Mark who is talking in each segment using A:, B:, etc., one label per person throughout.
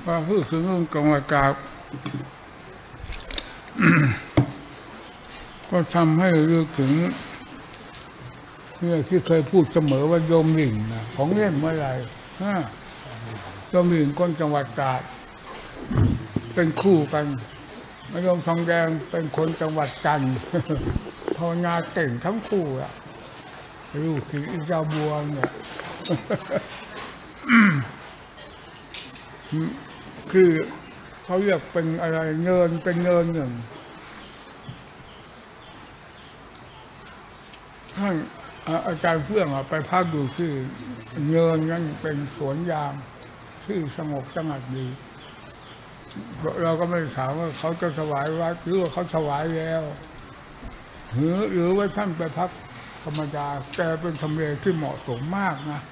A: ว่าพูดถึงเรื่องกรรมกราบก็ทำให้รู้ถึงเนี่ยที่เคยพูดเสมอว่าโยมหลิ่งนะของเล่นเมื่อไหร่โยมหลิ่งคนจังหวัดตราดเป็นคู่กันโยมทองแดงเป็นคนจังหวัดจันทร์ภาวนาเก่งทั้งคู่อ่ะลูกศิษย์อิจาบัวเนี่ยคือเขาเรียกเป็นอะไรเนินเป็นเนินหนึ่งท่านอาจารย์เฟื่องไปพักอยู่ที่เนินนั้นเป็นสวนยางที่สงบสงัดดีเราก็ไม่ถามว่าเขาจะถวายวัดหรือว่าเขาถวายแล้วหรือว่าท่านไปพักธรรมดาแต่เป็นทำเลที่เหมาะสมมากนะ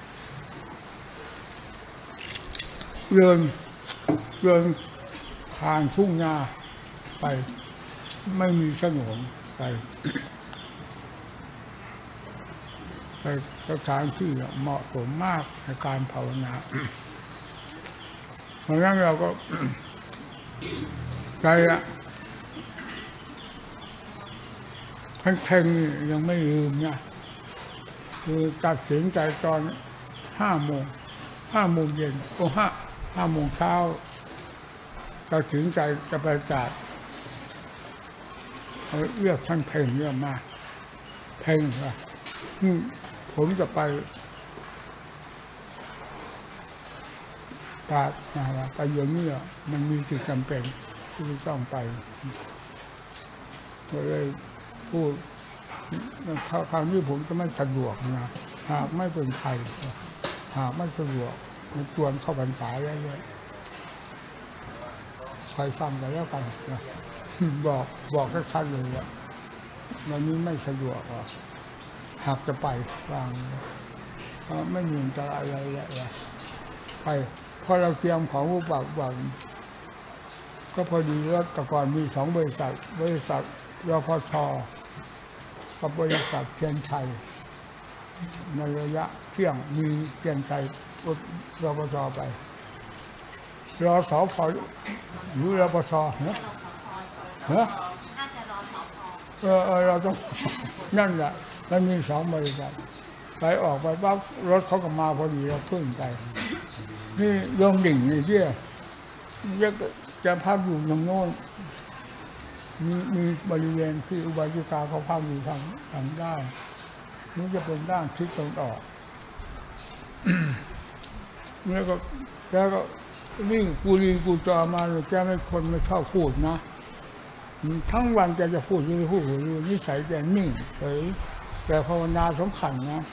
A: เดินผ่านทุ่งนาไปไม่มีถนนไปสถานที่เหมาะสมมากในการภาวนาเพราะนั้นเราก็ใจแข็งๆยังไม่ลืมนะคือตัดสินใจตอน5 โมงเย็น5 โมงเช้าตัดสินใจจะไปจัดเรียกท่านเพ่งเรียกมาเพ่งว่าผมจะไปตาดนะไปอย่างนี้มันมีจุดจำเป็นที่ต้องไปก็เลยพูดคราวนี้ผมจะไม่สะดวกนะหากไม่เป็นไทยหากไม่สะดวกมันชวนเข้าพรรษาได้เลยคอยฟังไปแล้วกันนะบอกให้ชัดเลยว่าวันนี้ไม่สะดวกหากจะไปวางไม่มีอันตรายอะไรเลยไปพอเราเตรียมของอุปกรณ์ก็พอดีรถแต่ก่อนมี2 บริษัทรพช.กับบริษัทเทียนชัยในระยะเที่ยงมีเทียนชัยรพช.ไปรอสพ.หรือรพช.น่า
B: จะรอสพ.
A: เราต้องนั่นแหละมันมี2 บริษัทไปออกไปปั๊บรถเขาก็มาพอดีเราขึ้นไปนี่โยมดิ่งนี่ที่จะพักอยู่ตรงโน้นมีบริเวณที่อุบาสิกาเขาพักอยู่ทางด้านนี่จะเป็นด้านทิศตะวันออกแล้วก็วิ่งกูจอมาแกไม่คนไม่ชอบพูดนะทั้งวันแกจะพูดอยู่นิสัยแกนิ่งเฉยแต่ภาวนาสำคัญนะ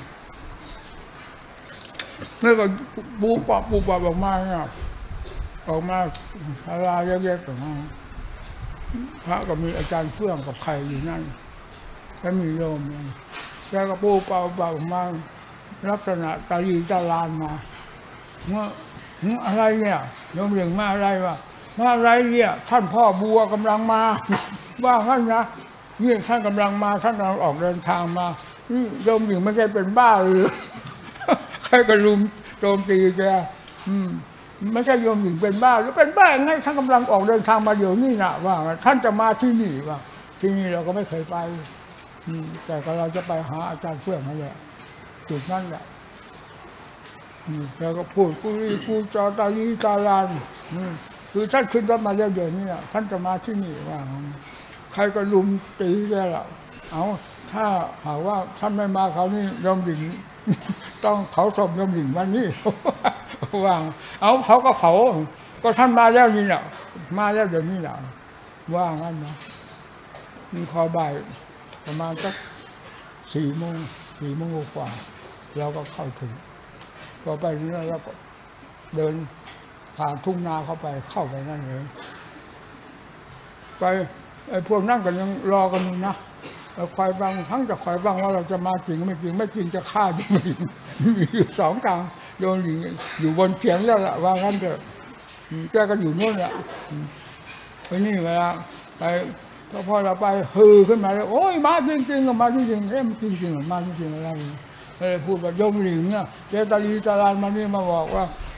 A: แล้วก็ปูปอบออกมาเนี่ยออกมาศาลาเล็กๆออกมาพระก็มีอาจารย์เฟื่องกับใครอยู่นั่นแล้วมีโยมแล้วก็ปูปอบออกมาลักษณะตาลีตาลานมาว่าอะไรเนี่ยโยมเรื่องมาอะไรวะมาอะไรเนี่ยท่านพ่อบัวกำลังมาว่าท่านนะนี่ท่านกำลังมาท่านกำลังออกเดินทางมาโยมหญิงไม่ใช่เป็นบ้าหรือใครก็รุมโจมตีแกไม่ใช่โยมหญิงเป็นบ้าหรือเป็นบ้าไงท่านกำลังออกเดินทางมาเดี๋ยวนี้นะว่าท่านจะมาที่นี่ว่าที่นี่เราก็ไม่เคยไปแต่ก็เราจะไปหาอาจารย์เฟื่องนั่นแหละจุดนั้นแหละแล้วก็พูดกูจอตาลีตาลานคือท่านขึ้นรถมาเดี๋ยวนี้ท่านจะมาที่นี่ว่าใครก็ลุมตีแกละเอาถ้าหากว่าท่านไม่มาเขานี่ยมหญิงต้องเผาศพยมหญิงวันนี้ว่างเอาเผาก็เผาก็ท่านมาแล้วนี่แหละมาแล้วเดี๋ยวนี้แหละว่างั้นนะมีพอบ่ายประมาณสัก4 โมงกว่าเราก็เข้าถึงพอไปนี่แล้วก็เดินผ่านทุ่งนาเข้าไปนั่นเลยไปไอ้พวกนั่งกันยังรอกันอยู่นะคอยฟังทั้งจะคอยฟังว่าเราจะมาจริงไม่จริงจะฆ่าจริงมีอยู่2 กลางโยนอยู่บนเขียงแล้วล่ะว่างั้นเถอะแกก็อยู่โน่นแหละไอ้นี่เวลาไปพอเราไปฮือขึ้นมาแล้วโอ้ยมาจริงมาจริงมันจริงมาจริงอะไรพูดว่าโยมหลิงเนี่ยเจตาลีตาลานมานี่มาบอกว่าถ้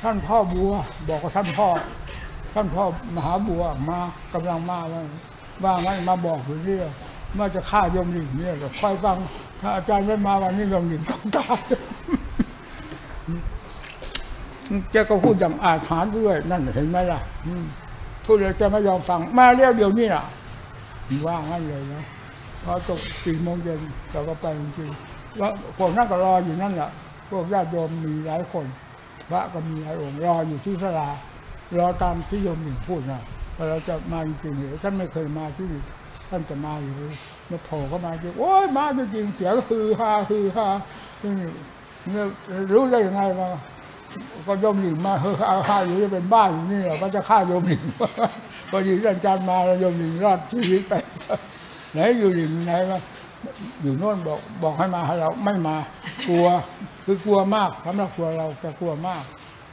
A: ท่านพ่อบัวบอกกับท่านพ่อมหาบัวมากำลังมาแล้วว่างั้นมาบอกอยู่เรื่อยว่าจะฆ่าโยมหลิงเนี่ยแต่คอยฟังถ้าอาจารย์ไม่มาวันนี้โยมหลิงต้องตายแกก็พูดอย่างอาถรรพ์ด้วยนั่นเห็นไหมล่ะพูดเลยจะไม่ยอมฟังมาเรียกเดี๋ยวนี้ล่ะว่างั้นเลยนะพอจบ4 โมงเย็นเราก็ไปจริงๆแล้วพวกนั่นก็รออยู่นั่นแหละพวกญาติโยมมีหลายคนพระก็มีหลายองค์รออยู่ที่ศาลารอตามที่โยมหญิงพูดนะพอเราจะมาจริงๆท่านไม่เคยมาที่ท่านจะมาอยู่มาโผล่เข้ามาจริงโอ้ยมาจริงๆเสียงฮือฮาเนี่ยรู้ได้ยังไงมาก็โยมหญิงมาฮือฮาอยู่จะเป็นบ้าอยู่นี่เหรอก็จะฆ่าโยมหญิงพอดีอาจารย์มาแล้วโยมหญิงรอดชีวิตไปไหนอยู่หญิงไหนมาอยู่โน่นบอกให้มาให้เราไม่มากลัวคือกลัวมากสำหรับตัวเราจะกลัวมาก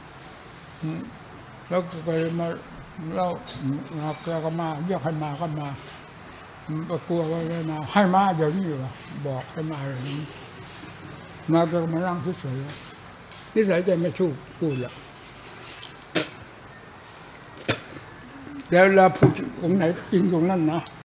A: แล้วก็เลยมาเราก็มาเรียกให้มาก็มาก็กลัวว่าเลยมาให้มาเดี๋ยวนี้เหรอบอกให้มาอย่างนี้มาก็มานั่งเฉยๆนิสัยใจไม่ชู้พูดหรอกแล้วเราพูดตรงไหนจริงตรงนั้นนะ